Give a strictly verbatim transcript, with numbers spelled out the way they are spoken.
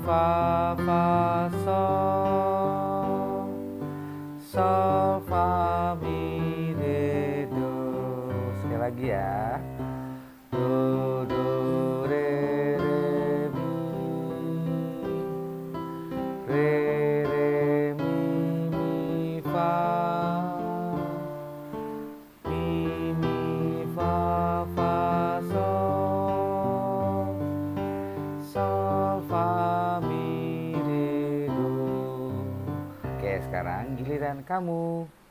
fa, fa, sol. Sol, fa, mi, re, do. Sekali lagi ya. Do, do, re, re, mi. Re, re, mi, mi, fa. Mi, mi, fa, fa, sol. Sol, fa, mi, re, do. Oke, sekarang giliran kamu.